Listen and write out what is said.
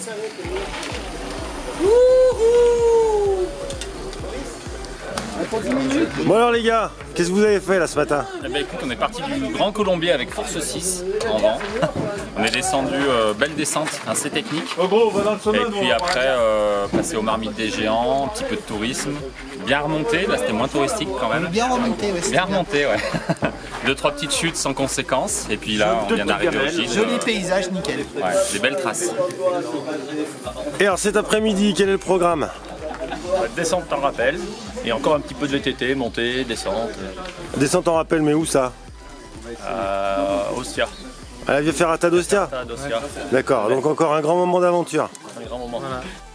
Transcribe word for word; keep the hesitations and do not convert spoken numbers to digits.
Bon alors les gars, qu'est-ce que vous avez fait là ce matin? Eh ben, écoute, on est parti du Grand Colombier avec Force six en vent. On est descendu, euh, belle descente, assez technique. Et puis après, euh, passé aux Marmites des Géants, un petit peu de tourisme. Bien remonté, là c'était moins touristique quand même. Bien remonté, ouais. Bien remonté, ouais. Deux, trois petites chutes sans conséquences. Et puis là, on vient d'arriver au gîte. Joli paysage, nickel. Ouais, des belles traces. Et alors cet après-midi, quel est le programme? Descente en rappel, et encore un petit peu de V T T, montée, descente. Descente en rappel, mais où ça? Euh, Ostia. À la Via Ferrata d'Ostia? d'Ostia. D'accord, donc encore un grand moment d'aventure. Un grand moment. Voilà.